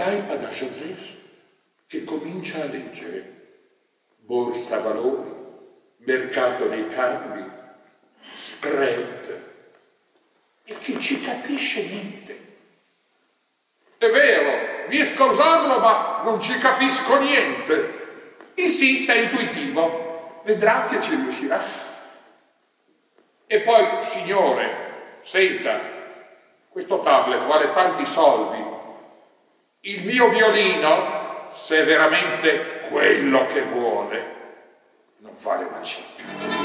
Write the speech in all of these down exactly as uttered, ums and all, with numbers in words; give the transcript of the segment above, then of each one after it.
l'iPad a Joseph che comincia a leggere borsa valori, mercato dei cambi, spread, e che ci capisce niente. È vero, riesco a usarlo ma non ci capisco niente. Insista, è intuitivo, vedrà che ci riuscirà. E poi, signore, senta, questo tablet vale tanti soldi. Il mio violino, se è veramente quello che vuole, non vale una cicca.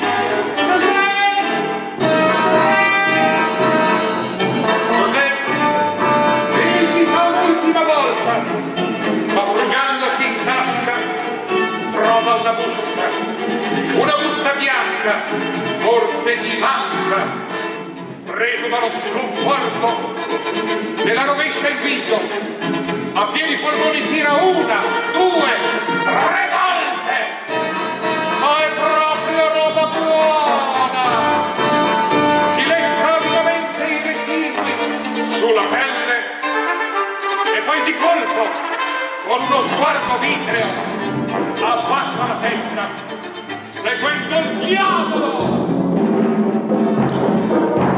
Visita un'ultima volta, ma frugandosi in tasca trova una busta, una busta bianca, forse gli manca. Preso dallo sconforto, se la rovescia in viso, a pieni polmoni tira una, due, tre volte, ma è proprio roba buona. Si lecca vivamente i residui sulla pelle e poi di colpo, con uno sguardo vitreo, abbassa la testa, seguendo il diavolo.